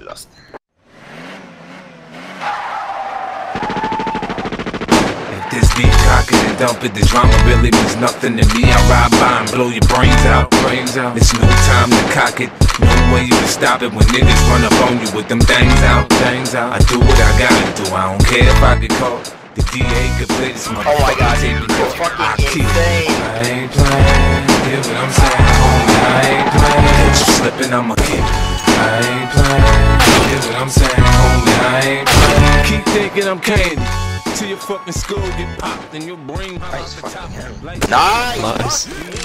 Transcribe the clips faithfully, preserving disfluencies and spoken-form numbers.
lost. This beat, cock it and dump it. The drama really means nothing to me. I ride by and blow your brains out. Brains out. It's no time to cock it. No way you can stop it when niggas run up on you with them things out. Things out. I do what I gotta do. I don't care if I get caught. The D A could play this motherfucker. Oh my god, tape dude, you're fucking I insane. ain't playing. Hear what I'm saying, homie? I ain't playing. Catch you slipping, I'ma kill you. I ain't playing. Hear what I'm saying, homie? I ain't playing. Keep thinking I'm candy. Till your fucking skull get popped and your brain Nice out the top. Like Nice. Nice.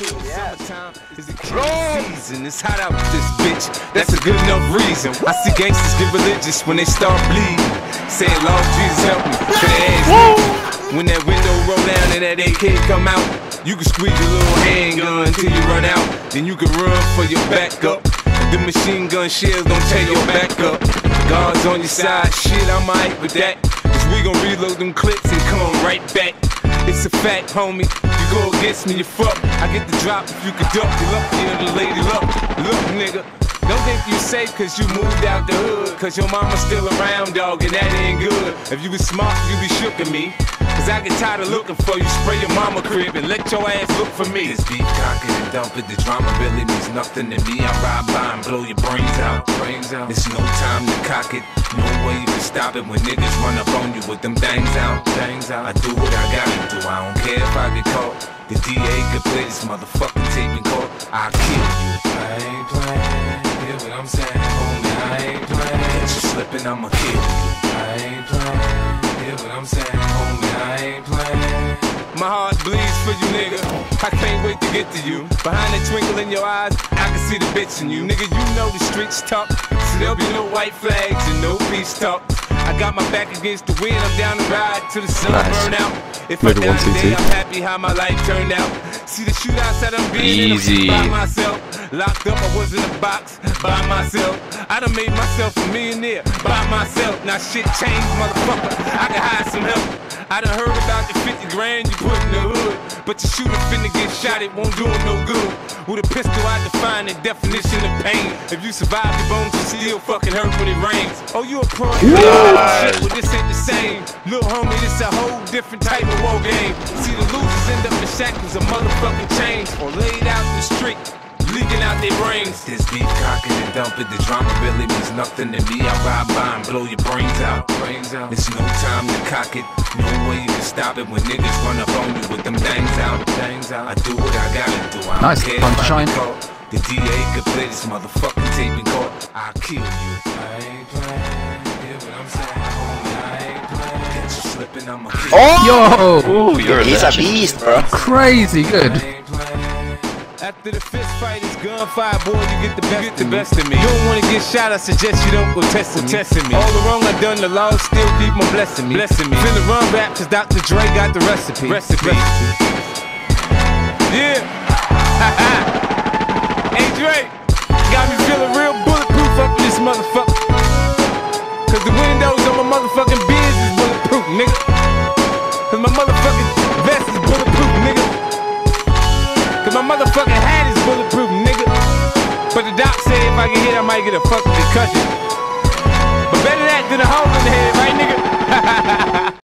Season. It's hot out with this bitch. That's a good enough reason. I see gangsters get religious when they start bleeding. Saying, Lord Jesus help me. For the ass. When that window roll down and that A K come out, you can squeeze your little handgun until you run out. Then you can run for your backup. The machine gun shells don't tear your back up. Guards on your side, shit, I'm alright with that. Cause we gon' reload them clips and come right back. It's a fact, homie. You go against me, you fuck. I get the drop if you can duck. You lucky in the lady luck. Look, nigga. Don't think you safe cause you moved out the hood. Cause your mama's still around, dog, and that ain't good. If you was smart, you be shook at me. Cause I get tired of looking for you. Spray your mama crib and let your ass look for me. This beat, cock it and dump it. The drama really means nothing to me. I ride by and blow your brains out. Brains out. It's no time to cock it. No way you can stop it when niggas run up on you with them things out. Things out. I do what I gotta do. I don't care if I get caught. The D A could play this motherfucking tape in court. I'll kill you. I ain't playing. Hear what I'm saying, homie? I ain't playing. Catch you slipping, I'ma kill you. I ain't playing. Hear what I'm saying, homie? I ain't playing. My heart bleeds for you, nigga. I can't wait to get to you. Behind that twinkle in your eyes, I can see the bitch in you. Nigga, you know the streets talk. So there'll be no white flags and no peace talk. I got my back against the wind. I'm down the ride till the sun Nice. burn out. If I die today, I'm happy how my life turned out. See the shootouts that I'm being Easy. by myself. Locked up, I was in a box by myself. I done made myself a millionaire by myself. Now shit changed, motherfucker. I can hide some help. I done heard about the fifty grand you put in the hood. But your shooter finna get shot, it won't do him no good. With a pistol, I define the definition of pain. If you survive the bones, you still fucking hurt when it rains. Oh, you a pro? Shit, well, this ain't the same. Little homie, this a whole different type of war game. See, the losers end up in shackles of motherfucking chains or laid out in the street, leaking out their brains. This beat, cock it and dump it. The drama really means nothing to me. I ride by and blow your brains out. Brains out. It's no time to cock it. No way you can stop it when niggas run up on you with them things out. Things out. I do what I gotta do. I don't Nice, care fun if I shine. get caught. The D A could play this motherfucking tape in court. I'll kill you. I ain't playing. Hear what I'm saying, homie? I ain't playing. Catch you slipping, I'ma kill you. Oh! Yo! Ooh, you're a He's a legend. beast, bro. Crazy good. After the fist fight, it's gunfire, boy, you get the best, get the best of me. You don't wanna get shot, I suggest you don't go testing me. Testing me. All the wrong I done, the law still keep on blessing me. Blessing me. Finna run rap, cause Doctor Dre got the recipe. Recipe. Yeah. Hey Dre, got me feeling real bulletproof up in this motherfucker. Cause the windows on my motherfucking Benz is bulletproof, nigga. Cause my motherfucking vest is bulletproof, nigga. Cause my motherfucking hat is bulletproof, nigga. But the doc said if I get hit, I might get a fucking concussion. But better that than a hole in the head, right, nigga?